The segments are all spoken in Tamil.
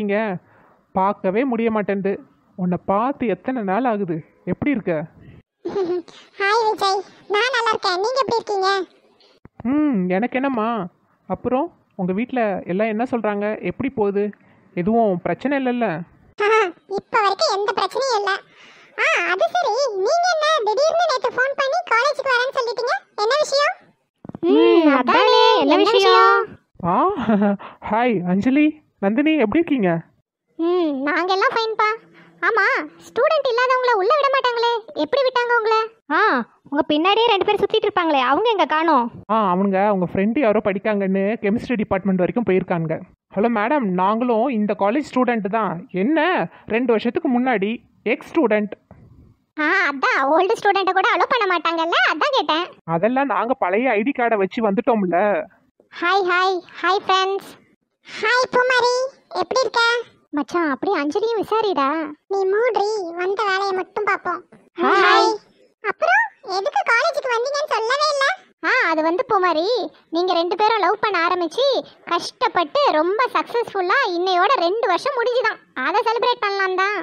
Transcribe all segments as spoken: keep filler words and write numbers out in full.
இருக்கீங்க? பார்க்கவே முடிய மாட்டேன்து. உன்னை பார்த்து எத்தனை நாள் ஆகுது? எப்படி இருக்க? ஹாய் விஜய், நான் நல்லா இருக்கேன். நீங்க எப்படி இருக்கீங்க? ம் எனக்கு என்னம்மா. அப்புறம் உங்கள் வீட்டில் எல்லாம் என்ன சொல்கிறாங்க? எப்படி போகுது? எதுவும் பிரச்சனை இல்லைல்ல? இப்போ வரைக்கும் எந்த பிரச்சனையும் இல்லை. ஆ அது சரி, நீங்க என்ன திடீர்னு நேத்து ஃபோன் பண்ணி காலேஜுக்கு வரேன்னு சொல்லிட்டீங்க? என்ன விஷயம்? ம் அதானே என்ன விஷயம்? ஆ ஹாய் அஞ்சலி, நந்தினி, எப்படி இருக்கீங்க? ம் நாங்க எல்லாம் ஃபைன்பா. ஆமா, ஸ்டூடண்ட் இல்லாதவங்கள உள்ள விட மாட்டாங்களே, எப்படி விட்டாங்க உங்களை? ஆ உங்க பின்னாடியே ரெண்டு பேர் சுத்திட்டு இருப்பாங்களே, அவங்க எங்க காணோம்? ஆ அவனுங்க அவங்க ஃப்ரெண்டு யாரோ படிக்காங்கன்னு கெமிஸ்ட்ரி டிபார்ட்மெண்ட் வரைக்கும் போயிருக்காங்க. ஹலோ மேடம், நாங்களும் இந்த காலேஜ் ஸ்டூடெண்ட் தான். என்ன ரெண்டு வருஷத்துக்கு முன்னாடி எக்ஸ் ஸ்டூடெண்ட். ஆ அதான் ஓல்டு ஸ்டூடெண்ட்டை கூட அலோ பண்ண மாட்டாங்கல்ல, அதான் கேட்டேன். அதெல்லாம் நாங்கள் பழைய ஐடி கார்டை வச்சு வந்துட்டோம்ல. Hi hi hi friends. Hi Poomari, எப்படி இருக்க? மச்சான் அப்படியே அஞ்சலியும் விசாரிடா. நீ மூடி, வந்த வேலையை மட்டும் பார்ப்போம். ஹாய். அப்புறம் எதுக்கு காலேஜுக்கு வந்தீங்கன்னு சொல்லவே இல்லை. ஆ அது வந்து பூமாரி, நீங்க ரெண்டு பேரும் லவ் பண்ண ஆரம்பிச்சு கஷ்டப்பட்டு ரொம்ப சக்சஸ்ஃபுல்லா இன்னையோட ரெண்டு வருஷம் முடிஞ்சுதான். அதை செலிப்ரேட் பண்ணலாம் தான்.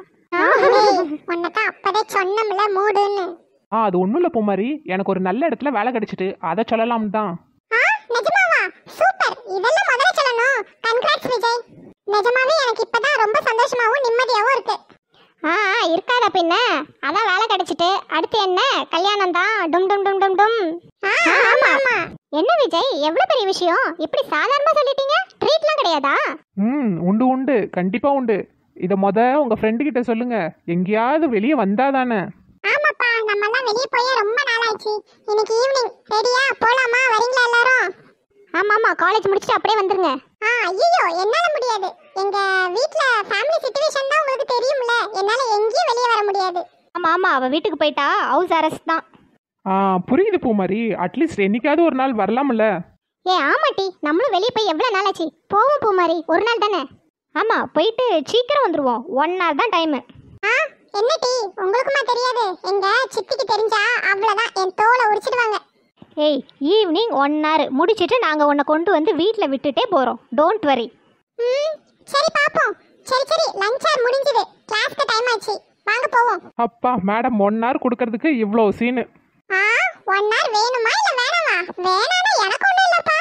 உன்னதான் அப்பதே சொன்னோம்ல மூடுன்னு. ஆ அது ஒன்றும் இல்லை பூமாரி, எனக்கு ஒரு நல்ல இடத்துல வேலை கிடைச்சிட்டு அதை சொல்லலாம் தான். ஆ நிஜமாவா? சூப்பர், இதெல்லாம் முதல்ல சொல்லணும். கங்க்ராட்ஸ் விஜய். நிஜமாவே எனக்கு இப்பதான் ரொம்ப சந்தோஷமாவும் நிம்மதியாவும் இருக்கு. ஆ இருக்காத பின்ன, அதான் வேலை கிடைச்சிட்டு அடுத்து என்ன கல்யாணம் தான். டும் டும் டும் டும் டும். ஆமா ஆமா. என்ன விஜய், எவ்வளவு பெரிய விஷயம், இப்படி சாதாரணமா சொல்லிட்டீங்க? ட்ரீட்லாம் கிடையாதா? ம் உண்டு உண்டு, கண்டிப்பாக உண்டு. இதை மொத உங்கள் ஃப்ரெண்டு கிட்ட சொல்லுங்க, எங்கேயாவது வெளியே வந்தாதானே. ஆமாப்பா, நம்ம எல்லாம் வெளிய போய் ரொம்ப நாள் ஆச்சு. இன்னைக்கு ஈவினிங் ரெடியா போலாமா? வரீங்களா எல்லாரும்? ஆமா ஆமா, காலேஜ் முடிச்சிட்டு அப்படியே வந்துருங்க. ஆ ஐயோ, என்னால முடியாது. எங்க வீட்ல ஃபேமிலி சிச்சுவேஷன் தான் உங்களுக்கு தெரியும்ல. என்னால எங்கேயும் வெளிய வர முடியாது. ஆமா ஆமா, அவ வீட்டுக்கு போயிட்டா ஹவுஸ் அரெஸ்ட் தான். ஆ புரியுது பூமாரி, அட்லீஸ்ட் என்னைக்காவது ஒரு நாள் வரலாம்ல. ஏ ஆமாட்டி, நம்மளும் வெளியே போய் எவ்வளவு நாள் ஆச்சு. போவோம் பூமாரி, ஒரு நாள் தானே. ஆமா, போயிட்டு சீக்கிரம் வந்துருவோம். ஒன் ஹவர் தான் டைம். ஆ என்ன டீ, உங்களுக்குமா தெரியாது? எங்க சித்திக்கு தெரிஞ்சா அவ்வளவுதான், என் தோலை உரிச்சிடுவாங்க. ஏய், ஈவினிங் ஒன் ஹவர் முடிச்சிட்டு நாங்கள் உன்னை கொண்டு வந்து வீட்டில் விட்டுட்டே போகிறோம். Don't worry. ம் சரி பாப்போம். சரி சரி, லஞ்ச் ஹவர் முடிஞ்சது, கிளாஸ்க்கு டைம் ஆச்சு, வாங்க போவோம். அப்பா மேடம், ஒன் ஹவர் கொடுக்கறதுக்கு இவ்வளோ சீனு. ஆ ஒன் ஹவர் வேணுமா இல்ல வேணாமா? வேணானா எனக்கு ஒண்ணும் இல்லப்பா.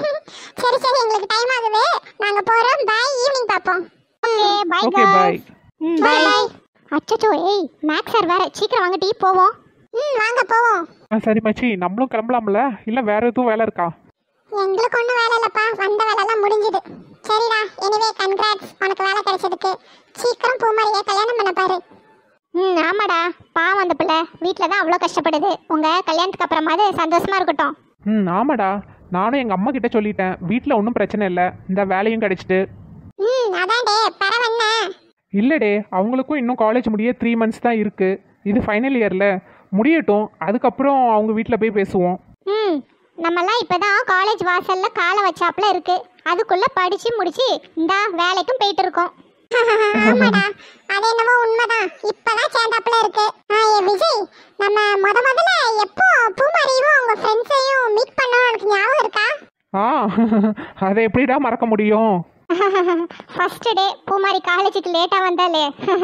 சரி சரி, எங்களுக்கு டைம் ஆகுது, நாங்க போறோம். பை, ஈவினிங் பாப்போம். Okay bye okay bye. ம் பை. அச்சச்சோ, ஏய் மேக்ஸ் சார் வேற, சீக்கிரம் வாங்க டீ போவோம். ம் வாங்க போவோம். ஆ சரி மச்சி, நம்மளும் கிளம்பலாம்ல, இல்லை வேற எதுவும் வேலை இருக்கா? எங்களுக்கு ஒன்றும் வேலை இல்லைப்பா, வந்த வேலைலாம் முடிஞ்சுது. சரிடா, எனிவே கன்கிராட்ஸ், உனக்கு வேலை கிடைச்சதுக்கு. சீக்கிரம் பூமாரியை கல்யாணம் பண்ண பாரு. ம் ஆமாடா, பாவம் அந்த பிள்ளை வீட்டில் தான் அவ்வளோ கஷ்டப்படுது. உங்கள் கல்யாணத்துக்கு அப்புறமாவது சந்தோஷமா இருக்கட்டும். ம் ஆமாடா, நானும் எங்கள் அம்மா கிட்ட சொல்லிட்டேன், வீட்டில் ஒன்றும் பிரச்சனை இல்லை, இந்த வேலையும் கிடைச்சிட்டு. ம் அதான்டே, பரவன்ன. இல்லைடே, அவங்களுக்கும் இன்னும் காலேஜ் முடிய த்ரீ மந்த்ஸ் தான் இருக்குது. இது ஃபைனல் இயரில் முடியட்டும், அதுக்கப்புறம் அவங்க வீட்டில் போய் பேசுவோம். ம் நம்மலாம் இப்போ தான் காலேஜ் வாசலில் காலை வச்சாப்புல இருக்கு. அதுக்குள்ளே படித்து முடிச்சு இந்த வேலைக்கும் போயிட்டு இருக்கோம். ஆமாடா, அது என்னமோ உண்மைதான். இப்பதான் சேர்ந்தாப்புல இருக்கு. ஆ ஏ விஜய், நம்ம முத முதல்ல எப்போ பூமாரியும் அவங்க ஃப்ரெண்ட்ஸையும் மீட் பண்ணோம், உனக்கு ஞாபகம் இருக்கா? ஆ அதை எப்படிடா மறக்க முடியும்? ஃபர்ஸ்ட் டே பூமாரி காலேஜுக்கு லேட்டாக வந்தாலே.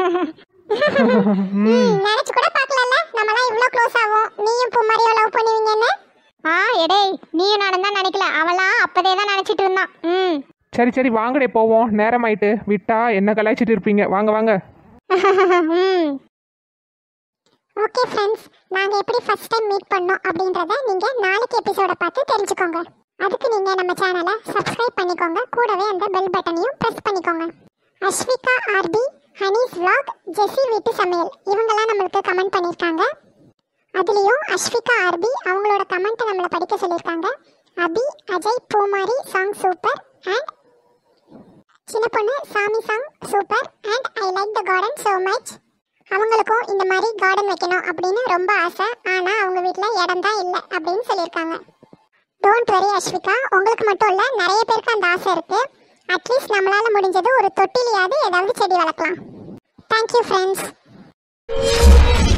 ம் நினைச்சு கூட பார்க்கலல்ல நம்மலாம் இவ்ளோ க்ளோஸ் ஆவோம். நீயும் பூமாரியும் லவ் பண்ணுவீங்கன்னு. ஆ எடே, நீயும் நானும் தான் நினைக்கல, அவளாம் அப்பதே தான் நினச்சிட்டு இருந்தான். ம் சரி சரி வாங்கடே போவோம், நேரம் ஆயிட்டு. விட்டா என்ன கலாய்ச்சிட்டு இருப்பீங்க, வாங்க வாங்க. ம் ஓகே ஃப்ரெண்ட்ஸ், நாங்க எப்படி ஃபர்ஸ்ட் டைம் மீட் பண்ணோம் அப்படின்றத நீங்க நாளைக்கு எபிசோட பார்த்து தெரிஞ்சுக்கோங்க. அதுக்கு நீங்க நம்ம சேனலை சப்ஸ்கிரைப் பண்ணிக்கோங்க, கூடவே அந்த பெல் பட்டனையும் பிரஸ் பண்ணிக்கோங்க. அஸ்விகா ஆர்பி, ஹனீஸ் vlog, ஜெசி வீட்டு சமையல் இவங்கெல்லாம் நம்மளுக்கு கமெண்ட் பண்ணியிருக்காங்க. அதுலேயும் அஸ்விகா ஆர்பி அவங்களோட கமெண்ட்டை நம்மளை படிக்க சொல்லியிருக்காங்க. Abi, Ajay, Poomari song super and சின்ன பொண்ணு சாமி song super and I like the garden so much. அவங்களுக்கும் இந்த மாதிரி கார்டன் வைக்கணும் அப்படின்னு ரொம்ப ஆசை, ஆனால் அவங்க வீட்டில் இடம் தான் இல்லை அப்படின்னு சொல்லியிருக்காங்க. டோன்ட் வரி அஸ்விகா, உங்களுக்கு மட்டும் இல்லை, நிறைய பேருக்கு அந்த ஆசை இருக்குது. அட்லீஸ்ட் நம்மளால் முடிஞ்சது ஒரு தொட்டிலையாவது ஏதாவது செடி வளர்க்கலாம். Thank you friends.